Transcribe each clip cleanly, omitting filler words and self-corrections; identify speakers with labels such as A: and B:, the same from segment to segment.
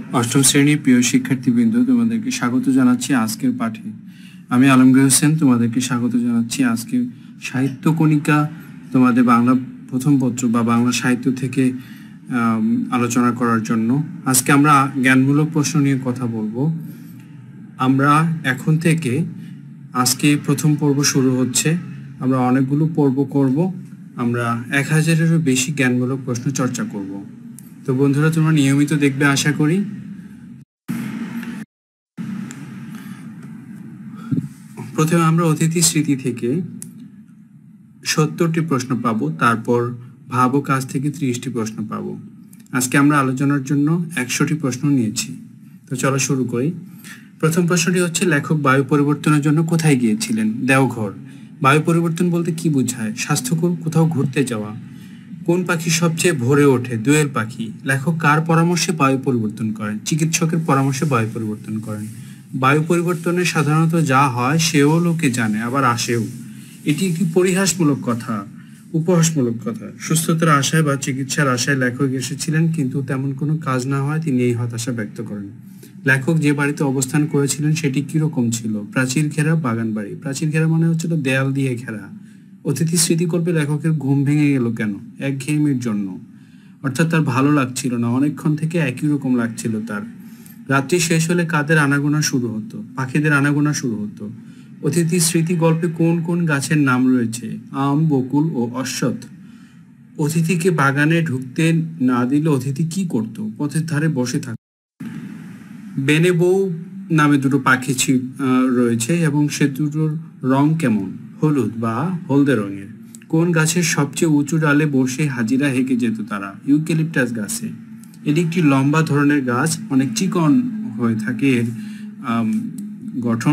A: অষ্টম শ্রেণীর প্রিয় শিক্ষার্থীবৃন্দ, তোমাদেরকে স্বাগত জানাচ্ছি আজকের পাঠে। আমি আলমগীর হোসেন তোমাদেরকে স্বাগত জানাচ্ছি আজকের সাহিত্য কণিকা, তোমাদের বাংলা প্রথম পত্র বা বাংলা সাহিত্য থেকে আলোচনা করার জন্য। আজকে আমরা জ্ঞানমূলক প্রশ্ন নিয়ে কথা বলবো। আমরা এখন থেকে আজকে প্রথম পর্ব শুরু হচ্ছে। আমরা অনেকগুলো পর্ব করব। আমরা 1000-এরও বেশি জ্ঞানমূলক প্রশ্ন চর্চা করব। তো বন্ধুরা, তোমরা নিয়মিত দেখবে আশা করি। প্রথমে আমরা অতিথি স্মৃতি থেকে 70টি প্রশ্ন পাবো, তারপর ভাব ও কাজ থেকে 30টি প্রশ্ন পাবো। আজকে আমরা আলোচনার জন্য 100টি প্রশ্ন নিয়েছি। তো চলো শুরু করি। প্রথম প্রশ্নটি হচ্ছে, লেখক বায়ু পরিবর্তনের জন্য কোথায় গিয়েছিলেন? দেওঘর। বায়ু পরিবর্তন বলতে কি বোঝায়? স্বাস্থ্যকর কোথাও ঘুরতে যাওয়া। কোন পাখি সবচেয়ে ভোরে ওঠে? দোয়েল পাখি। লেখক কার পরামর্শে বায়ু পরিবর্তন করেন? চিকিৎসকের পরামর্শে বায়ু পরিবর্তন করেন। বায়ু পরিবর্তনে সাধারণত যা হয় সেও লোকে জানে, আবার আসেও। এটি একটি পরিহাসমূলক কথা, উপহাসমূলক কথা। সুস্থতার আশায় বা চিকিৎসার আশায় লেখক এসেছিলেন, কিন্তু তেমন কোনো কাজ না হয় তিনি এই হতাশা ব্যক্ত করেন। লেখক যে বাড়িতে অবস্থান করেছিলেন সেটি কিরকম ছিল? প্রাচীর ঘেরা বাগান বাড়ি। প্রাচীর ঘেরা মানে হচ্ছিল দেয়াল দিয়ে ঘেরা। অতিথি স্মৃতিকল্পে লেখকের ঘুম ভেঙে গেল কেন? একঘেয়েমির জন্য, অর্থাৎ তার ভালো লাগছিল না, অনেকক্ষণ থেকে একই রকম লাগছিল তার। রাত্রি শেষ হলে কাদের আনাগোনা শুরু হতো? পাখিদের আনাগোনা শুরু হতো। অতিথি স্মৃতি গল্পে কোন কোন গাছের নাম রয়েছে? আম, বকুল ও অশ্বত্থ। অতিথিকে বাগানে ঢুকতে না দিলে অতিথি কি করত? পথের ধারে বসে থাকত। বেনে বউ নামে দুটো পাখি রয়েছে এবং সে দুটোর রং কেমন? হলুদ বা হলদে রঙের। কোন গাছের সবচেয়ে উঁচু ডালে বসে হাজিরা হেঁকে যেত তারা? ইউক্যালিপটাস গাছে। এটি একটি লম্বা ধরনের গাছ, অনেক চিকন হয়ে থাকে এর গঠন।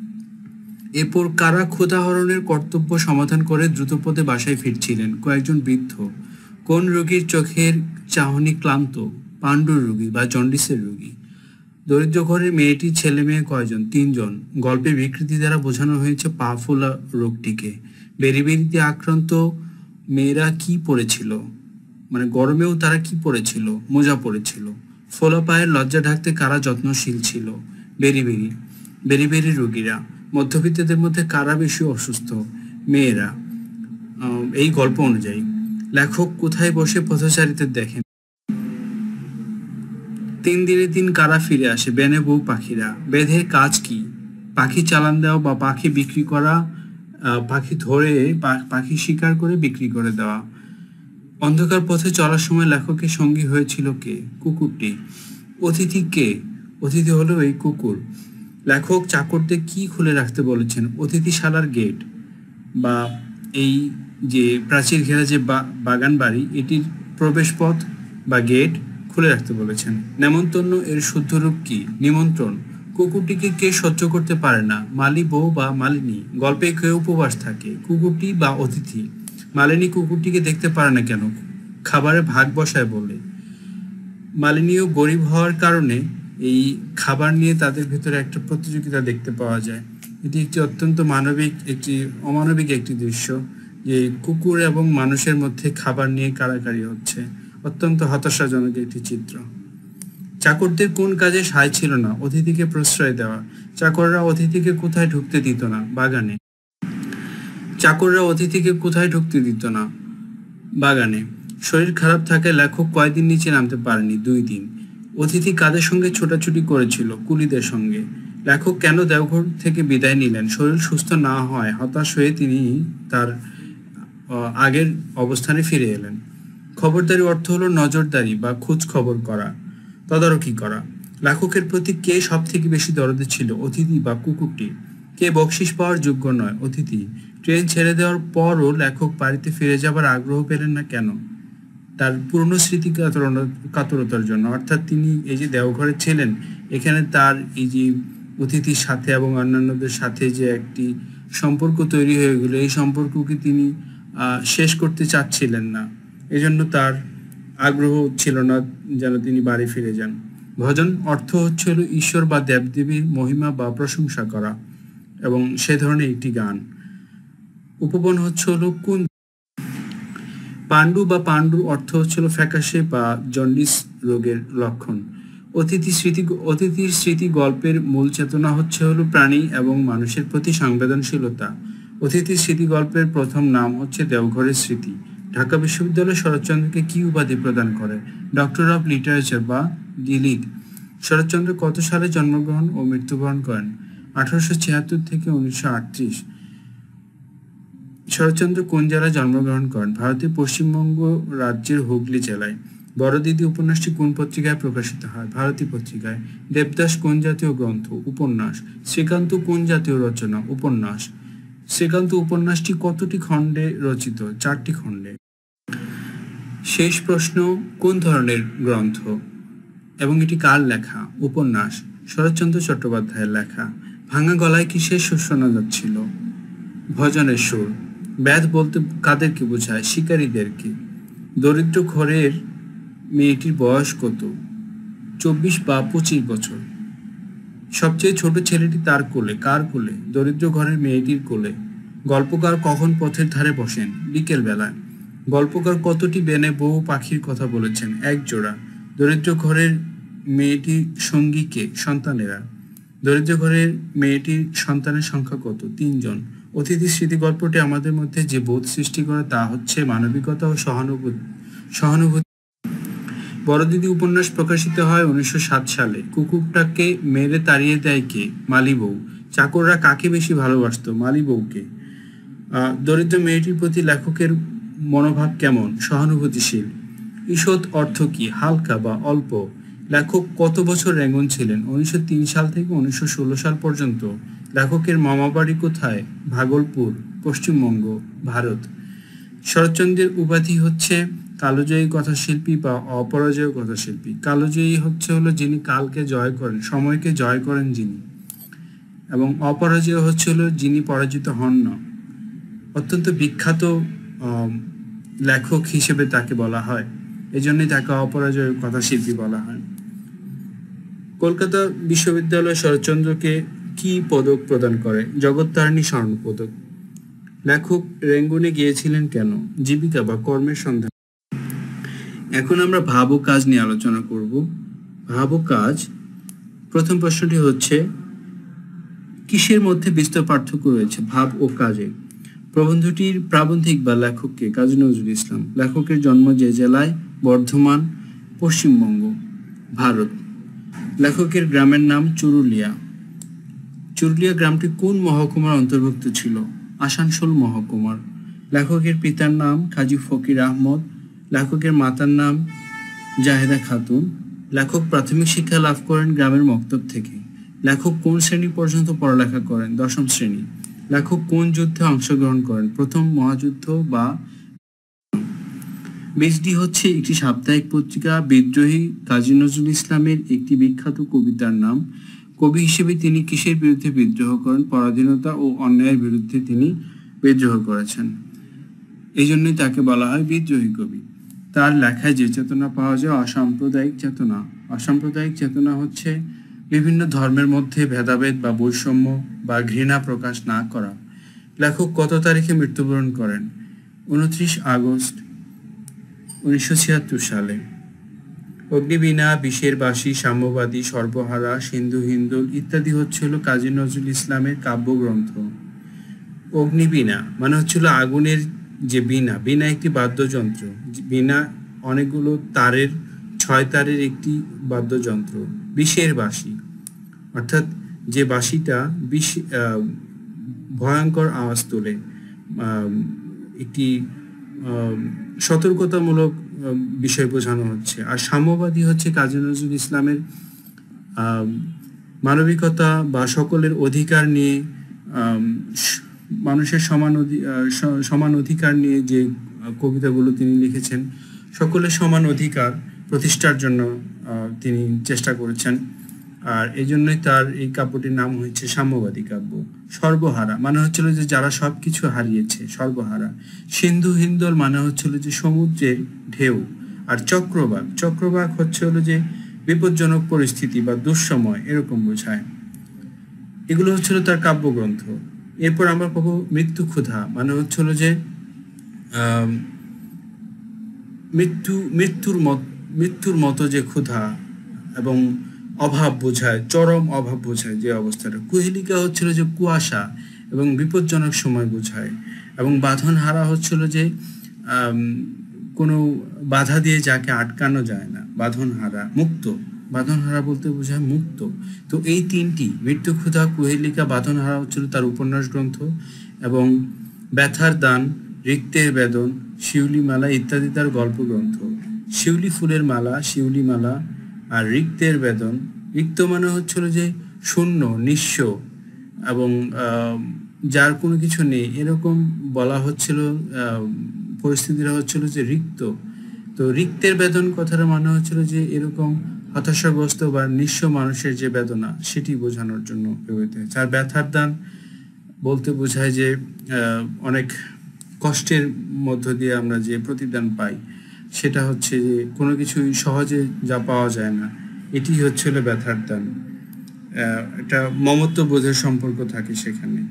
A: এরপর কারা ক্ষুধাহরণের কর্তব্য সমাধান করে দ্রুতপদে বাসায় ফিরছিলেন? কয়েকজন বৃদ্ধ। কোন রোগীর চোখের চাহনি ক্লান্ত? পাণ্ডুর রোগী বা জন্ডিসের রোগী। দরিদ্র ঘরের মেয়েটির ছেলে মেয়ে কয়জন? 3 জন। গল্পে বিকৃতি দ্বারা বোঝানো হয়েছে পা ফোলা রোগটিকে। বেরিবেরিতে আক্রান্ত মেয়েরা কি পরেছিল? মানে গরমেও তারা কি পরেছিল? মোজা পরেছিল। ফোলা পায়ের লজ্জা ঢাকতে কারা যত্নশীল ছিল? বেরিবেরি। বেরিবেরি রোগীরা। মধ্যবিত্তদের মধ্যে কারা বেশি অসুস্থ? মেয়েরা। এই গল্প অনুযায়ী লেখক কোথায় বসে পথচারীদের দেখেন? 3 দিনে 3 কারা ফিরে আসে? বেনে বউ পাখিরা। বেঁধের কাজ কি? পাখি চালান দেওয়া বা পাখি বিক্রি করা, পাখি ধরে পাখি শিকার করে বিক্রি করে দেওয়া। অন্ধকার পথে চলার সময় লেখকের সঙ্গী হয়েছিল কে? কুকুরটি। অতিথি কে? অতিথি হলো এই কুকুর। লেখক চাকরদের কি খুলে রাখতে বলেছেন? অতিথিশালার গেট বা এই যে প্রাচীর ঘেরা যে বাগান বাড়ি, এটির প্রবেশ পথ বা গেট খুলে রাখতে বলেছেন। নেমন্তন্ন এর শুদ্ধ রূপ কি? নিমন্ত্রণ। কুকুরটিকে কে সহ্য করতে পারে না? মালি বউ বা মালিনী। গল্পে কে উপবাস থাকে? কুকুরটি বা অতিথি। মালিনী কুকুরটিকে দেখতে পারে না কেন? খাবারে ভাগ বসায় বলে। মালিনীও গরিব হওয়ার কারণে এই খাবার নিয়ে তাদের ভেতরে একটা প্রতিযোগিতা দেখতে পাওয়া যায়। এটি একটি অত্যন্ত অমানবিক একটি দৃশ্য, যে কুকুর এবং মানুষের মধ্যে খাবার নিয়ে কাড়াকাড়ি হচ্ছে। অত্যন্ত হতাশাজনক একটি চিত্র। চাকরদের কোন কাজে সায় ছিল না? অতিথিকে প্রশ্রয় দেওয়া। চাকররা অতিথিকে কোথায় ঢুকতে দিত না? বাগানে। চাকররা অতিথিকে কোথায় ঢুকতে দিত না? বাগানে। শরীর খারাপ থাকায় লেখক কয়দিন নিচে নামতে পারেনি? 2 দিন। অতিথি কাদের সঙ্গে ছোটাছুটি করেছিল? কুলিদের সঙ্গে। লেখক কেন দেওঘর থেকে বিদায় নিলেন? শরীর সুস্থ না হয় হতাশ হয়ে তিনি তার আগের অবস্থানে ফিরে এলেন। খবরদারি অর্থ হলো নজরদারি বা খোঁজ খবর করা, তদারকি করা। লেখকের প্রতি কে সব থেকে বেশি দরদি ছিল? অতিথি বা কুকুরটি। কে বকশিস পাওয়ার যোগ্য নয়? অতিথি। ট্রেন ছেড়ে দেওয়ার পরও লেখক বাড়িতে ফিরে যাবার আগ্রহ পেলেন না কেন? তার পুরনো স্মৃতি কাতরতার জন্য। অর্থাৎ তিনি এই যে দেওঘরে ছিলেন, এখানে তার এই যে অতিথির সাথে এবং অন্যান্যদের সাথে যে একটি সম্পর্ক তৈরি হয়ে গেল, এই সম্পর্ককে তিনি শেষ করতে চাচ্ছিলেন না। এজন্য তার আগ্রহ ছিল না যেন তিনি বাড়ি ফিরে যান। ভজন অর্থ হচ্ছে হলো ঈশ্বর বা দেবদেবীর মহিমা বা প্রশংসা করা, এবং সে ধরনের একটি গান। উপবন হচ্ছে হলো কোন? পাণ্ডু বা পাণ্ডুর অর্থ হচ্ছিল ফ্যাকাশে বা জন্ডিস রোগের লক্ষণ। অতিথির স্মৃতি গল্পের মূল চেতনা হলো প্রাণী এবং মানুষের প্রতি সংবেদনশীলতা। অতিথির স্মৃতি গল্পের প্রথম নাম হচ্ছে দেওঘরের স্মৃতি। ঢাকা বিশ্ববিদ্যালয় শরৎচন্দ্রকে কি উপাধি প্রদান করে? ডক্টর অফ লিটারেচার বা ডিলিট। শরৎচন্দ্র কত সালে জন্মগ্রহণ ও মৃত্যুবরণ করেন? 1876 থেকে 1938। শরৎচন্দ্র কোন জেলায় জন্মগ্রহণ করেন? ভারতের পশ্চিমবঙ্গ রাজ্যের হুগলি জেলায়। বড়দিদি উপন্যাসটি কোন পত্রিকায় প্রকাশিত হয়? ভারতী পত্রিকায়। দেবদাস কোন জাতীয় গ্রন্থ? উপন্যাস। শ্রীকান্ত কোন জাতীয় রচনা? উপন্যাস। শ্রীকান্ত উপন্যাসটি কতটি খণ্ডে রচিত? 4টি খণ্ডে। শেষ প্রশ্ন, কোন ধরনের গ্রন্থ এবং এটি কার লেখা? উপন্যাস। শরৎচন্দ্র চট্টোপাধ্যায়ের লেখা। ভাঙা গলায় কিসের সুর শোনা যাচ্ছিল? ভজনের সুর। ব্যাধ বলতে কাদেরকে বোঝায়? শিকারীদেরকে। দরিদ্র ঘরের মেয়েটির বয়স কত? 24 বা 25 বছর। সবচেয়ে ছোট ছেলেটি তার কোলে। কার কোলে? দরিদ্র ঘরের মেয়েটির কোলে। গল্পকার কখন পথের ধারে বসেন? বিকেল বেলায়। গল্পকার কতটি বেনে বহু পাখির কথা বলেছেন? 1 জোড়া। দরিদ্র ঘরের মেয়েটির সঙ্গীকে? সন্তানেরা। দরিদ্র ঘরের মেয়েটির সন্তানের সংখ্যা কত? 3 জন। অতিথি স্মৃতি গল্পটি আমাদের মধ্যে যে বোধ সৃষ্টি করে তা হচ্ছে মানবিকতা ও সহানুভূতি। বড়দিদি উপন্যাস প্রকাশিত হয় 1907 সালে। কুকুরটাকে মেরে তাড়িয়ে দেয় কে? মালি বউ। চাকররা কাকে বেশি ভালোবাসত? মালি বউকে। দরিদ্র মেয়েটির প্রতি লেখকের মনোভাব কেমন? সহানুভূতিশীল। ঈষৎ অর্থ কি? হালকা বা অল্প। লেখক কত বছর রেঙ্গুন ছিলেন? 1903 সাল থেকে 1916 সাল পর্যন্ত। লেখকের মামাবাড়ি কোথায়? ভাগলপুর, পশ্চিমবঙ্গ, ভারত। শরৎচন্দ্রের উপাধি হচ্ছে কালোজয়ী কথাশিল্পী বা অপরাজেয় কথাশিল্পী। কালোজয়ী হলো যিনি কালকে জয় করেন, সময়কে জয় করেন যিনি, এবং অপরাজেয় হলো যিনি পরাজিত হন না। অত্যন্ত বিখ্যাত লেখক হিসেবে তাকে বলা হয়, এজন্যই তাকে অপরাজেয় কথাশিল্পী বলা হয়। কলকাতা বিশ্ববিদ্যালয় শরৎচন্দ্রকে কি পদক প্রদান করে? জগত্তারিণী স্বর্ণ পদক। লেখক রেঙ্গুনে গিয়েছিলেন কেন? জীবিকা বা কর্মের সন্ধান। এখন আমরা ভাব ও কাজ নিয়ে আলোচনা করব। ভাব ও কাজ। প্রথম প্রশ্নটি হচ্ছে, কিসের মধ্যে বিস্তর পার্থক্য রয়েছে ভাব ও কাজে? প্রবন্ধটির প্রাবন্ধিক বা লেখককে? কাজী নজরুল ইসলাম। লেখকের জন্ম যে জেলায়? বর্ধমান, পশ্চিমবঙ্গ, ভারত। লেখকের গ্রামের নাম চুরুলিয়া। চুরুলিয়া গ্রামটি কোন মহকুমার অন্তর্ভুক্ত ছিল? আসানসোল মহকুমার। লেখকের পিতার নাম কাজী ফকির আহমদ। লেখকের মাতার নাম জাহেদা খাতুন। লেখক প্রাথমিক শিক্ষা লাভ করেন গ্রামের মক্তব থেকে। লেখক কোন শ্রেণী পর্যন্ত পড়ালেখা করেন? 10ম শ্রেণী। লেখক কোন যুদ্ধে অংশগ্রহণ করেন? প্রথম মহাযুদ্ধ বা। বীজডি হচ্ছে একটি সাপ্তাহিক পত্রিকা। বিদ্রোহী কাজী নজরুল ইসলামের একটি বিখ্যাত কবিতার নাম। কবি হিসেবে তিনি কিসের বিরুদ্ধে বিদ্রোহ করেন? পরাধীনতা ও অন্যায়ের বিরুদ্ধে তিনি বিদ্রোহ করেছেন, এই জন্যই তাকে বলা হয় বিদ্রোহী কবি। তার লেখায় যে চেতনা পাওয়া যায় অসাম্প্রদায়িক চেতনা। অসাম্প্রদায়িক চেতনা হচ্ছে বিভিন্ন ধর্মের মধ্যে ভেদাভেদ বা বৈষম্য বা ঘৃণা প্রকাশ না করা। লেখক কত তারিখে মৃত্যুবরণ করেন? 29 আগস্ট 1976 সালে। অগ্নিবীণা, বিষের বাঁশি, সাম্যবাদী, সর্বহারা, সিন্ধু হিন্দোল ইত্যাদি হচ্ছিল কাজী নজরুল ইসলামের কাব্যগ্রন্থ। অগ্নিবীণা মানে হচ্ছিল আগুনের যে বীণা। বীণা একটি বাদ্যযন্ত্র। বীণা অনেকগুলো তারের, 6 তারের একটি বাদ্যযন্ত্র। বিষের বাঁশি অর্থাৎ যে বাঁশিটা ভয়ঙ্কর আওয়াজ তোলে, একটি সতর্কতামূলক বিষয় বোঝানো হচ্ছে। আর সাম্যবাদী হচ্ছে কাজী নজরুল ইসলামের মানবিকতা বা সকলের অধিকার নিয়ে, মানুষের সমান অধিকার নিয়ে যে কবিতাগুলো তিনি লিখেছেন, সকলের সমান অধিকার প্রতিষ্ঠার জন্য তিনি চেষ্টা করেছেন। আর এই জন্যই তার এই কাব্যটির নাম হয়েছে সাম্যবাদী কাব্য। সর্বহারা মানে হচ্ছিল যে যারা সবকিছু হারিয়েছে, সর্বহারা। সিন্ধু হিন্দোল মানে হচ্ছিল যে সমুদ্রের ঢেউ। আর চক্রবাক হচ্ছে যে বিপজ্জনক পরিস্থিতি বা দুঃসময়, এরকম বোঝায়। এগুলো হচ্ছিল তার কাব্যগ্রন্থ। এরপর আমরা পাবো মৃত্যু ক্ষুধা মানে হচ্ছিল যে মৃত্যুর মতো যে ক্ষুধা, এবং অভাব বোঝায়, চরম অভাব বোঝায় যে অবস্থাটা। কুহেলিকা হচ্ছিল যে কুয়াশা এবং বিপজ্জনক সময় বোঝায়, এবং বাঁধনহারা হচ্ছিল যে আম, কোনো বাধা দিয়ে যাকে আটকানো যায় না, বাঁধনহারা, মুক্ত। বাঁধনহারা বলতে বোঝায় মুক্ত। তো এই তিনটি, মৃত্যু ক্ষুধা, কুহেলিকা, বাঁধনহারা হচ্ছিল তার উপন্যাস গ্রন্থ, এবং ব্যথার দান, রিক্তের বেদন, শিউলি মালা ইত্যাদি তার গল্প গ্রন্থ। শিউলি ফুলের মালা, শিউলি মালা, আর রিক্তের বেদন। রিক্ত মানে হচ্ছিল যে শূন্য, নিঃস্ব, এবং যার কোনো কিছু নেই, এরকম বলা হচ্ছিল। পরিস্থিতিটা হচ্ছিল যে রিক্ত। তো রিক্তের বেদন কথাটা মানে হচ্ছিল যে এরকম হতাশাগ্রস্ত বা নিঃস্ব মানুষের যে বেদনা, সেটি বোঝানোর জন্য ব্যবহৃত হয়েছে। আর ব্যথার দান বলতে বোঝায় যে অনেক কষ্টের মধ্য দিয়ে আমরা যে প্রতিদান পাই, সেটা হচ্ছে যে কোনো কিছুই সহজে যা পাওয়া যায় না, এটি হচ্ছিল ব্যথার দান। এটা মমত্ব বোধের সম্পর্ক থাকে সেখানে।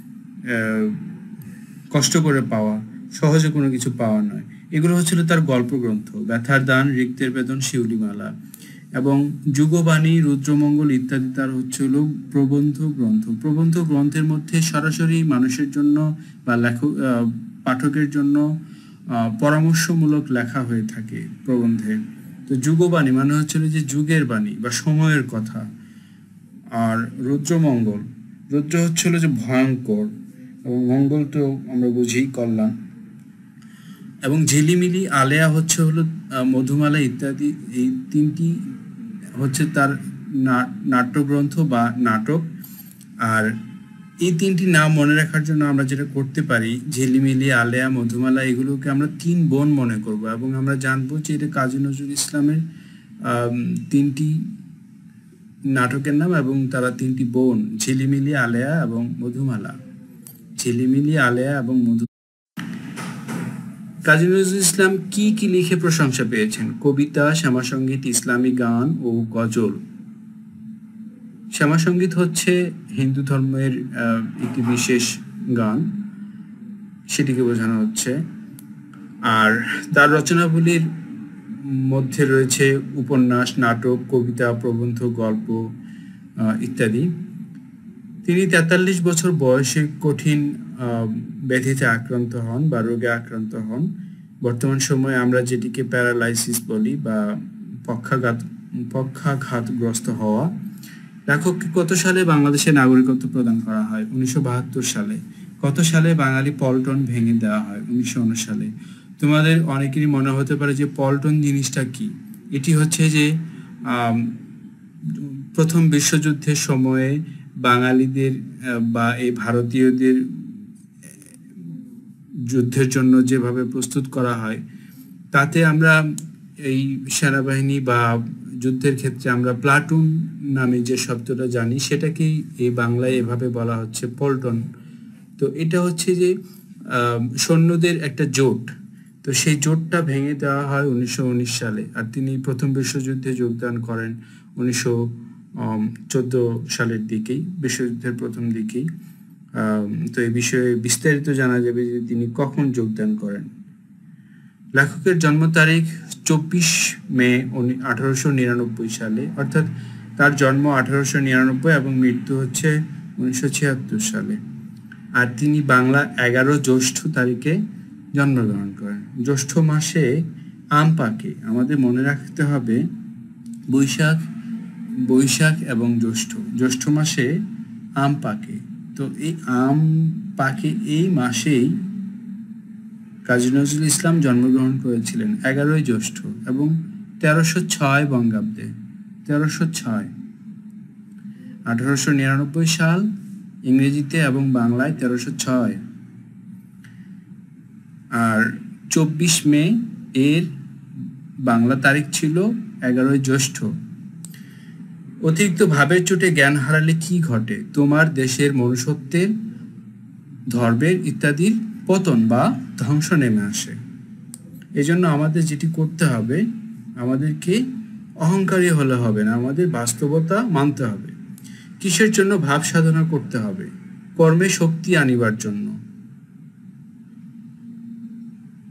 A: কষ্ট করে পাওয়া, সহজে কোনো কিছু পাওয়া নয়। এগুলো হচ্ছিল তার গল্প গ্রন্থ, ব্যথার দান, রিক্তের বেদন, শিউলিমালা। এবং যুগবাণী, রুদ্রমঙ্গল ইত্যাদি তার হচ্ছিল প্রবন্ধ গ্রন্থ। প্রবন্ধ গ্রন্থের মধ্যে সরাসরি মানুষের জন্য বা পাঠকের জন্য পরামর্শমূলক লেখা হয়ে থাকে প্রবন্ধে। তো যুগবাণী মানে হচ্ছিল যে যুগের বাণী বা সময়ের কথা। আর রুদ্রমঙ্গল, রুদ্র হচ্ছিল যে ভয়ঙ্কর, এবং মঙ্গল তো আমরা বুঝি কল্যাণ। এবং ঝিলিমিলি, আলেয়া হচ্ছে হলো মধুমালা ইত্যাদি। এই তিনটি হচ্ছে তার নাট্যগ্রন্থ বা নাটক। আর এই তিনটি নাম মনে রাখার জন্য আমরা যেটা করতে পারি, ঝিলিমিলি, আলেয়া, মধুমালা, এগুলোকে আমরা তিন বোন মনে করব, এবং আমরা জানবো যে এটা কাজী নজরুল ইসলামের তিনটি নাটকের নাম, এবং তারা তিনটি বোন, ঝিলিমিলি, আলেয়া এবং মধুমালা। ঝিলিমিলি, আলেয়া এবং মধু। কাজী নজরুল ইসলাম কি কি লিখে প্রশংসা পেয়েছেন? কবিতা, শ্যামাসঙ্গীত, ইসলামী গান ও গজল। শ্যামাসঙ্গীত হচ্ছে হিন্দু ধর্মের একটি বিশেষ গান, সেটিকে বোঝানো হচ্ছে। আর তার রচনাবলীর মধ্যে রয়েছে উপন্যাস, নাটক, কবিতা, প্রবন্ধ, গল্প ইত্যাদি। তিনি 43 বছর বয়সে কঠিন ব্যাধিতে আক্রান্ত হন বা রোগে আক্রান্ত হন। বর্তমান সময়ে আমরা যেটিকে প্যারালাইসিস বলি বা পক্ষাঘাতগ্রস্ত হওয়া। লেখককে কত সালে বাংলাদেশে নাগরিকত্ব প্রদান করা হয়? 1972 সালে। কত সালে বাঙালি পল্টন ভেঙে দেওয়া হয়? 1919 সালে। তোমাদের অনেকেরই মনে হতে পারে যে পল্টন জিনিসটা কি। এটি হচ্ছে যে প্রথম বিশ্বযুদ্ধের সময়ে বাঙালিদের বা এই ভারতীয়দের যুদ্ধের জন্য যেভাবে প্রস্তুত করা হয়, তাতে আমরা এই সেনাবাহিনী বা যুদ্ধের ক্ষেত্রে আমরা প্লাটুন নামে যে শব্দটা জানি, সেটাকেই এই বাংলায় এভাবে বলা হচ্ছে পল্টন। তো এটা হচ্ছে যে সৈন্যদের একটা জোট। তো সেই জোটটা ভেঙে দেওয়া হয় 1919 সালে। আর তিনি প্রথম বিশ্বযুদ্ধে যোগদান করেন 1914 সালের দিকেই, বিশ্বযুদ্ধের প্রথম দিকেই। তো এই বিষয়ে বিস্তারিত জানা যাবে যে তিনি কখন যোগদান করেন। লেখকের জন্ম তারিখ 24 মে 1899 সালে, অর্থাৎ তার জন্ম 1899 এবং মৃত্যু হচ্ছে 1976 সালে। আর তিনি বাংলা 11 জ্যৈষ্ঠ তারিখে জন্মগ্রহণ করেন। জ্যৈষ্ঠ মাসে আম পাকে, আমাদের মনে রাখতে হবে বৈশাখ এবং জ্যৈষ্ঠ মাসে আম পাকে। তো এই আম পাকে এই মাসেই কাজী নজরুল ইসলাম জন্মগ্রহণ করেছিলেন 11 জ্যৈষ্ঠ, এবং 1306 বঙ্গাব্দে। 1306, 1899 সাল ইংরেজিতে এবং বাংলায় 1306। আর 24 মে এর বাংলা তারিখ ছিল 11 জ্যৈষ্ঠ। অতিরিক্ত ভাবের চোটে জ্ঞান হারালে কি ঘটে? তোমার দেশের মনুষ্যত্বের, ধর্মের ইত্যাদির পতন বা ধ্বংস নেমে আসে। এজন্য আমাদের যেটি করতে হবে, আমাদেরকে অহংকারী হলে হবে না, আমাদের বাস্তবতা মানতে হবে। কিসের জন্য ভাব সাধনা করতে হবে? কর্মে শক্তি আনিবার জন্য।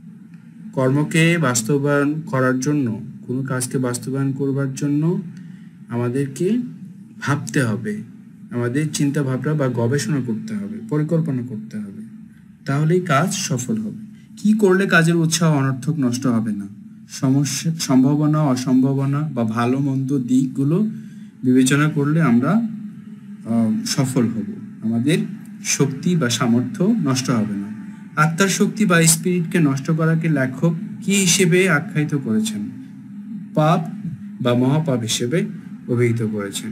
A: কর্মকে বাস্তবায়ন করার জন্য, কোনো কাজকে বাস্তবায়ন করবার জন্য আমাদেরকে ভাবতে হবে, আমাদের চিন্তা ভাবনা বা গবেষণা করতে হবে, পরিকল্পনা করতে হবে, তাহলেই কাজ সফল হবে। কি করলে কাজের উৎসাহ অনর্থক নষ্ট হবে না? সমস্যা, সম্ভাবনা, অসম্ভাবনা বা ভালো মন্দ দিকগুলো বিবেচনা করলে আমরা সফল হব। আমাদের শক্তি বা সামর্থ্য নষ্ট হবে না। আত্মার শক্তি বা স্পিরিটকে নষ্ট করাকে লেখক কি হিসেবে আখ্যায়িত করেছেন? পাপ বা মহাপাপ হিসেবে অভিহিত করেছেন।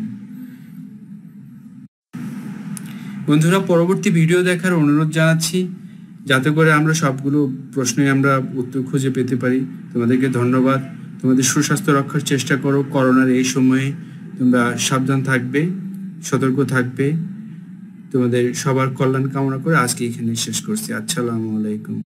A: বন্ধুরা, পরবর্তী ভিডিও দেখার অনুরোধ জানাচ্ছি, যাতে করে আমরা সবগুলো প্রশ্নে আমরা উত্তর খুঁজে পেতে পারি। তোমাদেরকে ধন্যবাদ। তোমাদের সুস্বাস্থ্য রক্ষার চেষ্টা করো। করোনার এই সময়ে তোমরা সাবধান থাকবে, সতর্ক থাকবে। তোমাদের সবার কল্যাণ কামনা করে আজকে এখানে শেষ করছি। আসসালামু আলাইকুম।